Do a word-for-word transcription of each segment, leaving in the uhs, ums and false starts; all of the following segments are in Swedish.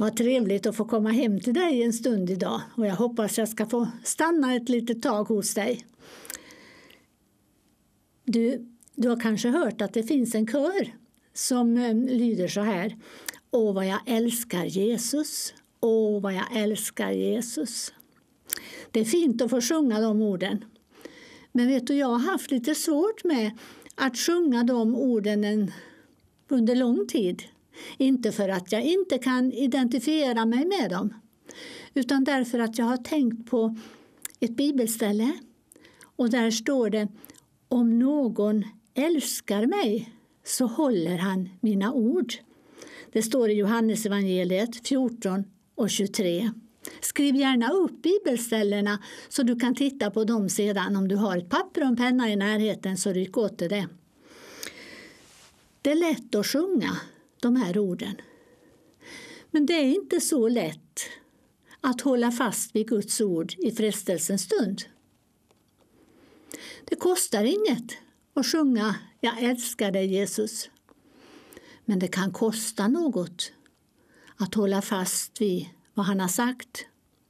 Vad trevligt att få komma hem till dig en stund idag, och jag hoppas jag ska få stanna ett litet tag hos dig. Du, du har kanske hört att det finns en kör som lyder så här: Åh, vad jag älskar Jesus, åh, vad jag älskar Jesus. Det är fint att få sjunga de orden. Men vet du, jag har haft lite svårt med att sjunga de orden en, under lång tid. Inte för att jag inte kan identifiera mig med dem, utan därför att jag har tänkt på ett bibelställe. Och där står det: om någon älskar mig så håller han mina ord. Det står i Johannes evangeliet fjorton och tjugotre. Skriv gärna upp bibelställena så du kan titta på dem sedan. Om du har ett papper och en penna i närheten så ryck åt det. Det är lätt att sjunga de här orden. Men det är inte så lätt att hålla fast vid Guds ord i frestelsens stund. Det kostar inget att sjunga jag älskar dig Jesus. Men det kan kosta något att hålla fast vid vad han har sagt.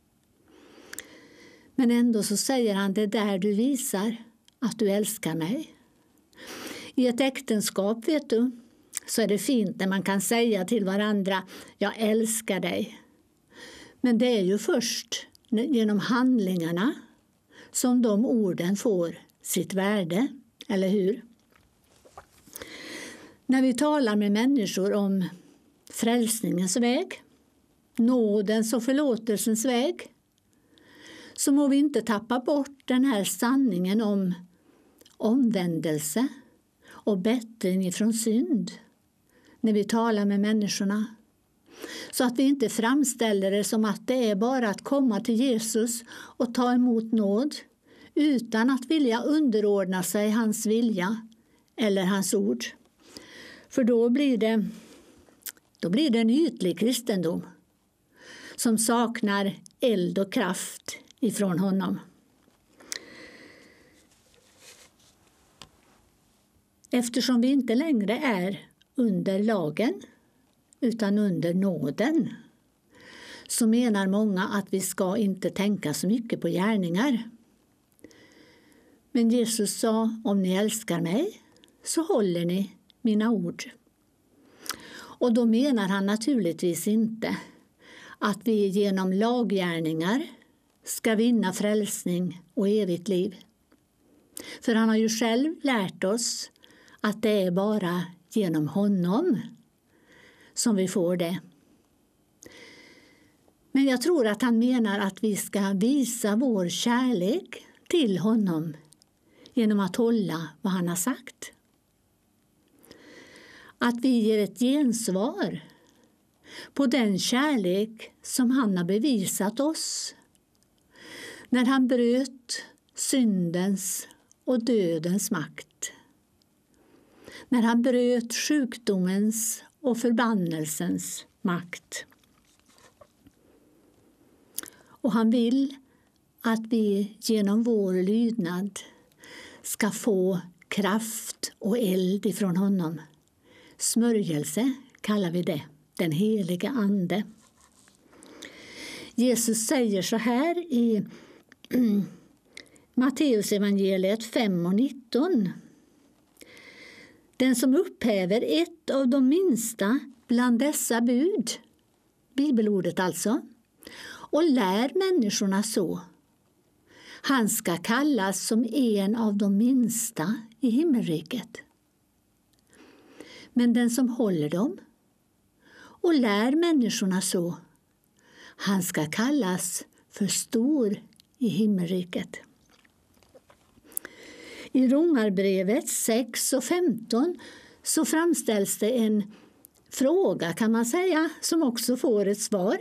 Men ändå så säger han: det där du visar att du älskar mig. I ett äktenskap, vet du, så är det fint när man kan säga till varandra jag älskar dig. Men det är ju först genom handlingarna som de orden får sitt värde, eller hur? När vi talar med människor om frälsningens väg, nådens och förlåtelsens väg, så må vi inte tappa bort den här sanningen om omvändelse och bättring ifrån synd när vi talar med människorna. Så att vi inte framställer det som att det är bara att komma till Jesus och ta emot nåd utan att vilja underordna sig hans vilja eller hans ord. För då blir det, då blir det en ytlig kristendom som saknar eld och kraft ifrån honom. Eftersom vi inte längre är under lagen utan under nåden, så menar många att vi ska inte tänka så mycket på gärningar. Men Jesus sa: om ni älskar mig så håller ni mina ord. Och då menar han naturligtvis inte att vi genom laggärningar ska vinna frälsning och evigt liv. För han har ju själv lärt oss att det är bara genom honom som vi får det. Men jag tror att han menar att vi ska visa vår kärlek till honom genom att hålla vad han har sagt. Att vi ger ett gensvar på den kärlek som han har bevisat oss när han bröt syndens och dödens makt. När han bröt sjukdomens och förbannelsens makt. Och han vill att vi genom vår lydnad ska få kraft och eld ifrån honom. Smörjelse kallar vi det, den heliga ande. Jesus säger så här i Matteus evangeliet fem och nitton. Den som upphäver ett av de minsta bland dessa bud, bibelordet alltså, och lär människorna så, han ska kallas som en av de minsta i himmelriket. Men den som håller dem och lär människorna så, han ska kallas för stor i himmelriket. I Romarbrevet sex och femton så framställs det en fråga, kan man säga, som också får ett svar.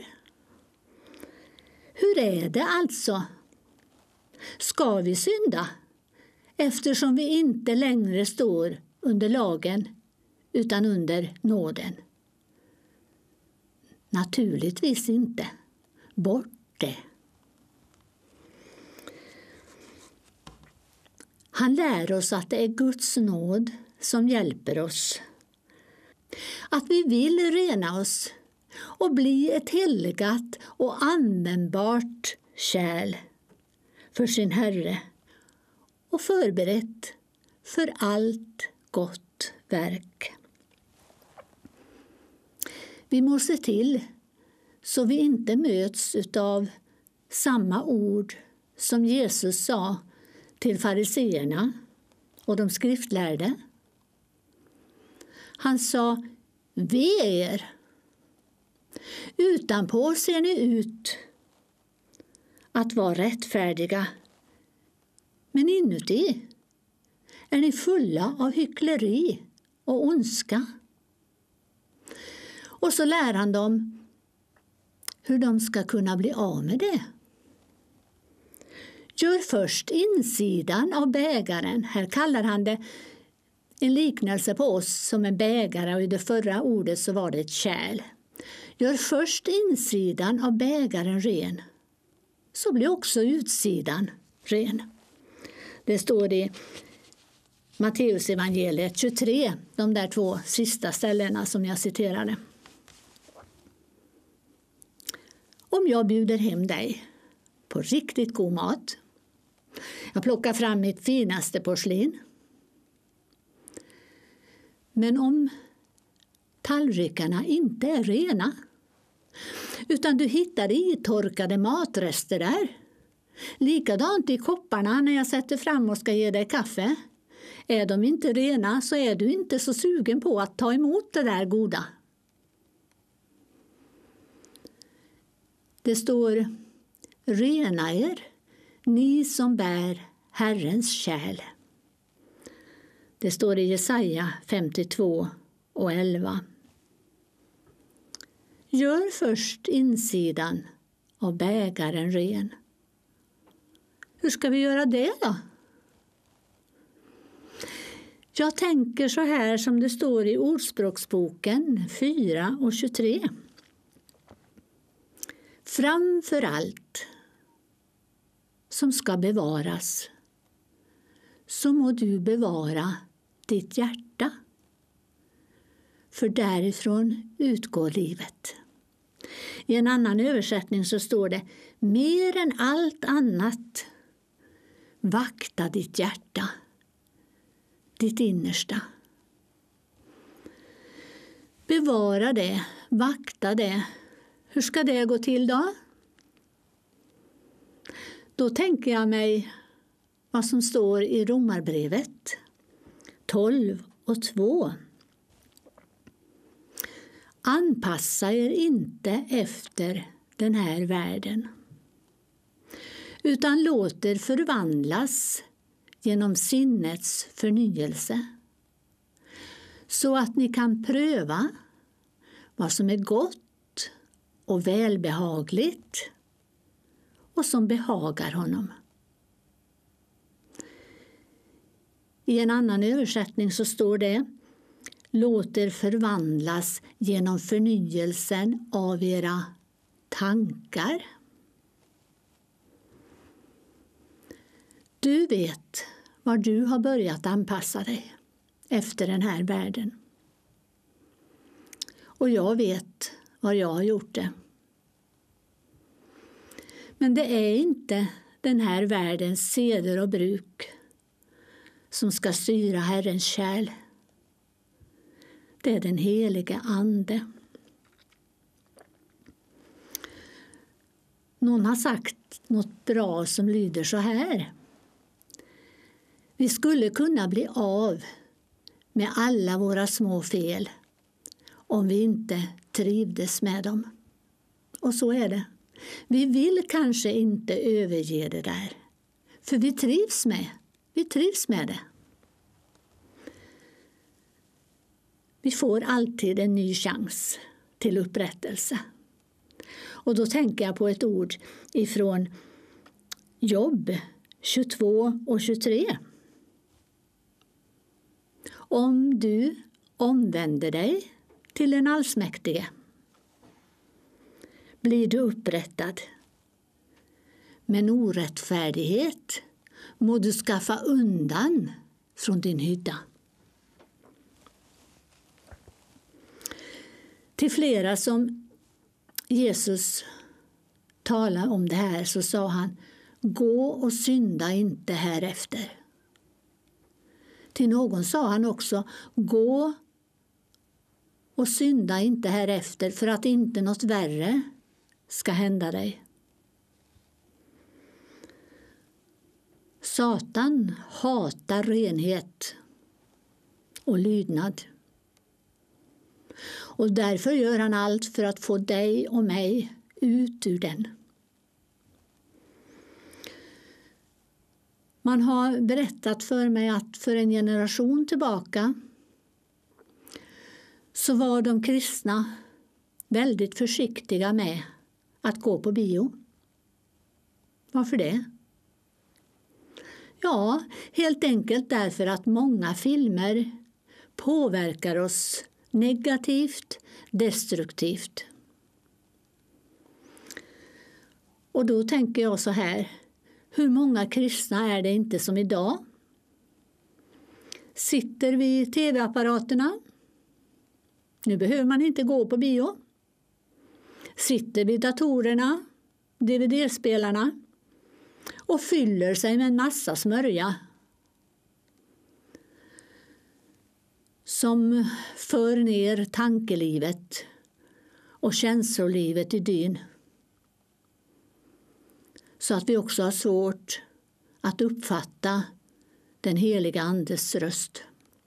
Hur är det alltså? Ska vi synda eftersom vi inte längre står under lagen utan under nåden? Naturligtvis inte. Bort det. Han lär oss att det är Guds nåd som hjälper oss. Att vi vill rena oss och bli ett helgat och användbart kärl för sin Herre och förberett för allt gott verk. Vi måste se till så vi inte möts av samma ord som Jesus sa till fariseerna och de skriftlärde. Han sa: ve er! Utanpå ser ni ut att vara rättfärdiga, men inuti är ni fulla av hyckleri och ondska. Och så lär han dem hur de ska kunna bli av med det. Gör först insidan av bägaren. Här kallar han det en liknelse på oss som en bägare, och i det förra ordet så var det ett kärl. Gör först insidan av bägaren ren, så blir också utsidan ren. Det står i Matteus evangeliet tjugotre, de där två sista ställena som jag citerade. Om jag bjuder hem dig på riktigt god mat, jag plockar fram mitt finaste porslin, men om tallrikarna inte är rena, utan du hittar itorkade matrester där, likadant i kopparna när jag sätter fram och ska ge dig kaffe, är de inte rena så är du inte så sugen på att ta emot det där goda. Det står: rena er, ni som bär Herrens kärl. Det står i Jesaja femtiotvå och elva. Gör först insidan av bägaren ren. Hur ska vi göra det då? Jag tänker så här som det står i Ordspråksboken fyra och tjugotre. Framför allt som ska bevaras, så må du bevara ditt hjärta, för därifrån utgår livet. I en annan översättning så står det: mer än allt annat, vakta ditt hjärta, ditt innersta. Bevara det, vakta det. Hur ska det gå till då? Då tänker jag mig vad som står i Romarbrevet tolv och två. Anpassa er inte efter den här världen, utan låt er förvandlas genom sinnets förnyelse, så att ni kan pröva vad som är gott och välbehagligt och som behagar honom. I en annan översättning så står det: låt er förvandlas genom förnyelsen av era tankar. Du vet var du har börjat anpassa dig efter den här världen. Och jag vet var jag har gjort det. Men det är inte den här världens seder och bruk som ska styra Herrens kärl. Det är den helige Ande. Någon har sagt något bra som lyder så här: vi skulle kunna bli av med alla våra små fel om vi inte trivdes med dem. Och så är det. Vi vill kanske inte överge det där, för vi trivs med, vi trivs med det. Vi får alltid en ny chans till upprättelse. Och då tänker jag på ett ord ifrån Jobb tjugotvå och tjugotre. Om du omvänder dig till den allsmäktige blir du upprättad. Men orättfärdighet må du skaffa undan från din hydda. Till flera som Jesus talade om det här så sa han: gå och synda inte härefter. Till någon sa han också: gå och synda inte härefter för att inte något värre ska hända dig. Satan hatar renhet och lydnad. Och därför gör han allt för att få dig och mig ut ur den. Man har berättat för mig att för en generation tillbaka så var de kristna väldigt försiktiga med att gå på bio. Varför det? Ja, helt enkelt därför att många filmer påverkar oss negativt, destruktivt. Och då tänker jag så här: hur många kristna är det inte som idag sitter vid tv-apparaterna? Nu behöver man inte gå på bio. Sitter vid datorerna, D V D-spelarna och fyller sig med en massa smörja som för ner tankelivet och känslolivet i dyn. Så att vi också har svårt att uppfatta den heliga Andes röst.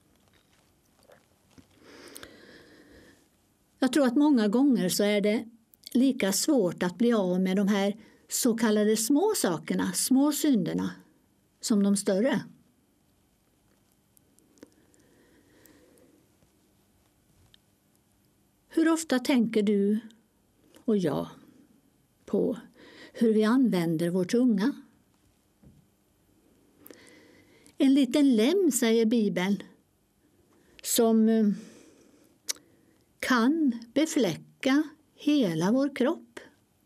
Jag tror att många gånger så är det lika svårt att bli av med de här så kallade små sakerna, små synderna, som de större. Hur ofta tänker du och jag på hur vi använder vår tunga? En liten lem, säger Bibeln, som kan befläcka hela vår kropp.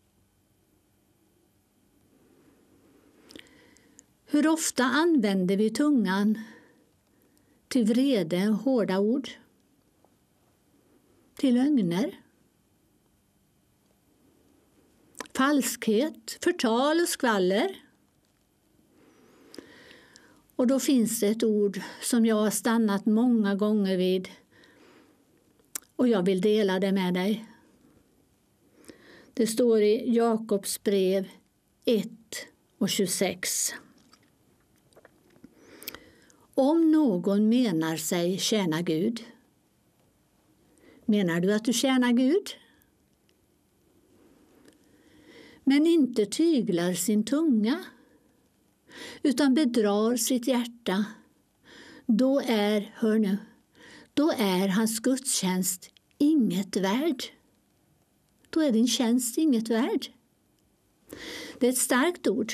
Hur ofta använder vi tungan till vrede och hårda ord? Till lögner, falskhet, förtal och skvaller. Och då finns det ett ord som jag har stannat många gånger vid och jag vill dela det med dig. Det står i Jakobs brev ett och tjugosex. Om någon menar sig tjäna Gud. Menar du att du tjänar Gud? Men inte tyglar sin tunga, utan bedrar sitt hjärta. Då är, hör nu, då är hans gudstjänst inget värd. Då är din tjänst inget värd. Det är ett starkt ord.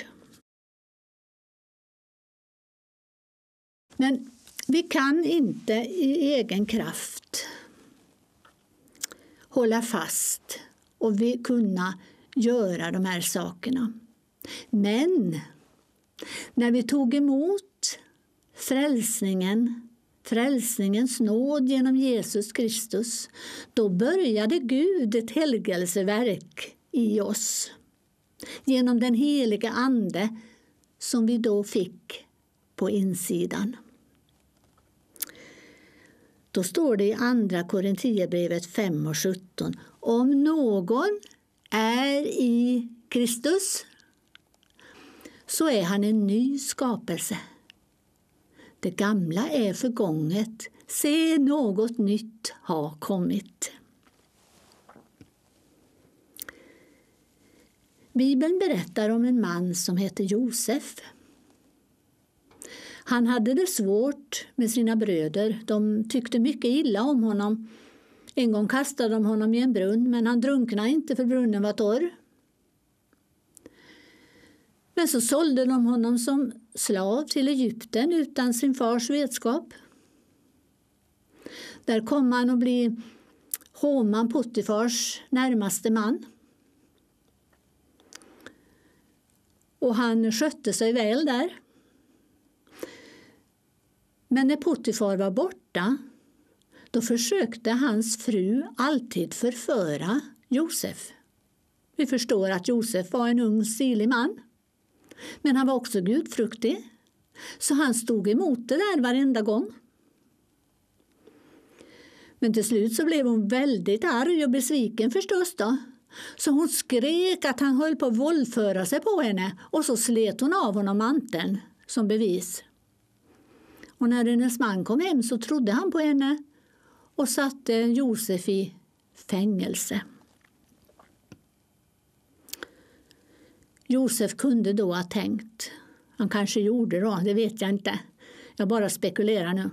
Men vi kan inte i egen kraft hålla fast och vi kunna göra de här sakerna. Men när vi tog emot frälsningen, frälsningens nåd genom Jesus Kristus, då började Gud ett helgelseverk i oss genom den heliga ande som vi då fick på insidan. Då står det i andra Korinthierbrevet fem och sjutton. Om någon är i Kristus så är han en ny skapelse. Det gamla är förgånget. Se, något nytt har kommit. Bibeln berättar om en man som heter Josef. Han hade det svårt med sina bröder. De tyckte mycket illa om honom. En gång kastade de honom i en brunn, men han drunknade inte för brunnen var torr. Men så sålde de honom som slav till Egypten utan sin fars vetskap. Där kom han att bli Håman Potifars närmaste man. Och han skötte sig väl där. Men när Potifar var borta, då försökte hans fru alltid förföra Josef. Vi förstår att Josef var en ung, stilig man. Men han var också gudfruktig. Så han stod emot det där varenda gång. Men till slut så blev hon väldigt arg och besviken förstås då. Så hon skrek att han höll på att våldföra sig på henne. Och så slet hon av honom manteln som bevis. Och när hennes man kom hem så trodde han på henne. Och satte Josef i fängelse. Josef kunde då ha tänkt. Han kanske gjorde då, det vet jag inte. Jag bara spekulerar nu.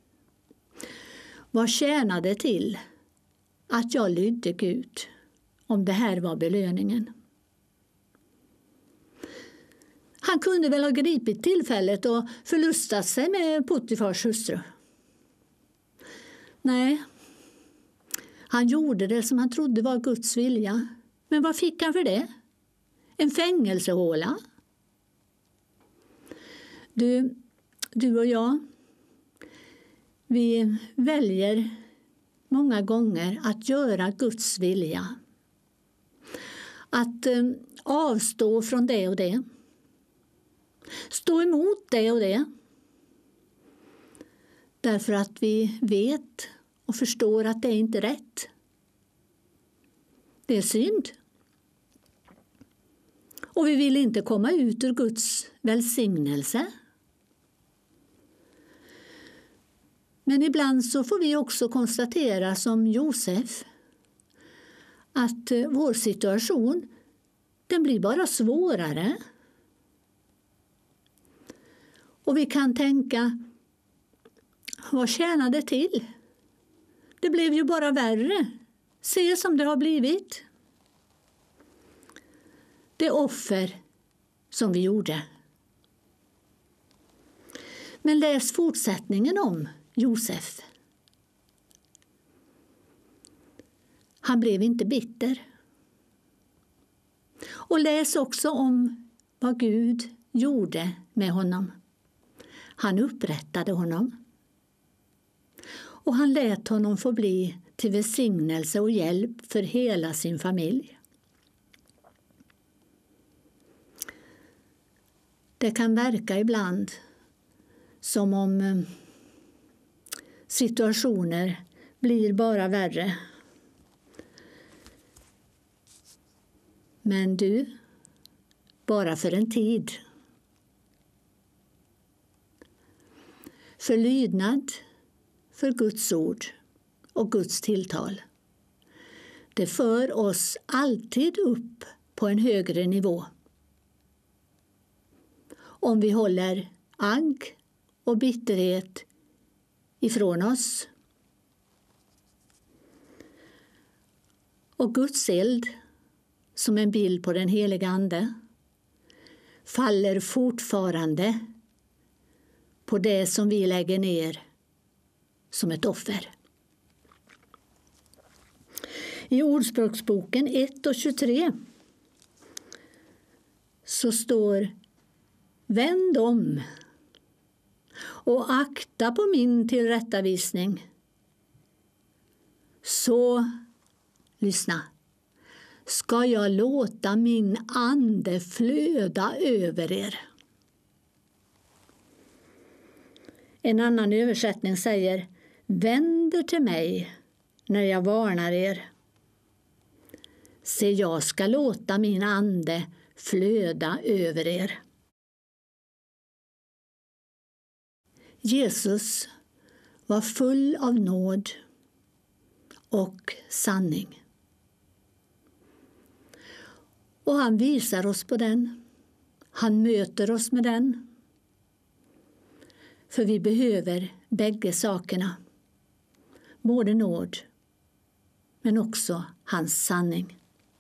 Vad tjänade till att jag lydde Gud om det här var belöningen? Han kunde väl ha gripit tillfället och förlustat sig med Potifars hustru. Nej, han gjorde det som han trodde var Guds vilja. Men vad fick han för det? En fängelsehåla? Du, du och jag, vi väljer många gånger att göra Guds vilja. Att eh, avstå från det och det. Stå emot det och det. Därför att vi vet och förstår att det är inte rätt. Det är synd. Och vi vill inte komma ut ur Guds välsignelse. Men ibland så får vi också konstatera som Josef att vår situation, den blir bara svårare. Och vi kan tänka, vad tjänar det till? Det blev ju bara värre. Se som det har blivit. Det offer som vi gjorde. Men läs fortsättningen om Josef. Han blev inte bitter. Och läs också om vad Gud gjorde med honom. Han upprättade honom. Och han lät honom få bli till välsignelse och hjälp för hela sin familj. Det kan verka ibland som om situationer blir bara värre. Men du, bara för en tid. För lydnad för Guds ord och Guds tilltal. Det för oss alltid upp på en högre nivå. Om vi håller agg och bitterhet ifrån oss. Och Guds eld, som en bild på den heliga ande, faller fortfarande på det som vi lägger ner som ett offer. I Ordspråksboken ett och tjugotre så står: vänd om och akta på min tillrättavisning. Så, lyssna, ska jag låta min ande flöda över er. En annan översättning säger: vänder till mig när jag varnar er. Se, jag ska låta min ande flöda över er. Jesus var full av nåd och sanning. Och han visar oss på den. Han möter oss med den. För vi behöver bägge sakerna. Både nåd, men också hans sanning.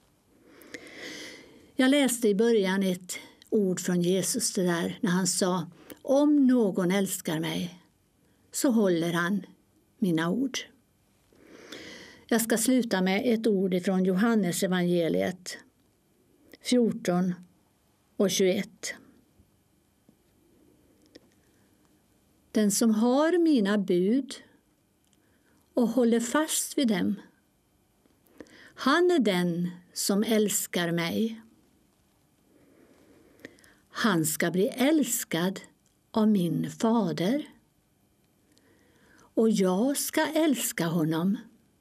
Jag läste i början ett ord från Jesus det där när han sa: om någon älskar mig så håller han mina ord. Jag ska sluta med ett ord från Johannes evangeliet fjorton och tjugoett. Den som har mina bud och håller fast vid dem, han är den som älskar mig. Han ska bli älskad av min fader, och jag ska älska honom,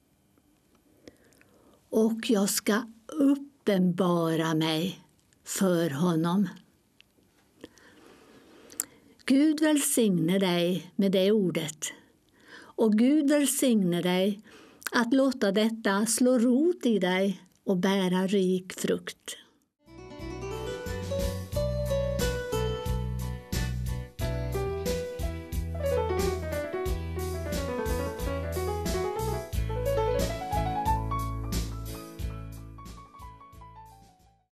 och jag ska uppenbara mig för honom. Gud välsigne dig med det ordet, och Gud välsigne dig att låta detta slå rot i dig och bära rik frukt.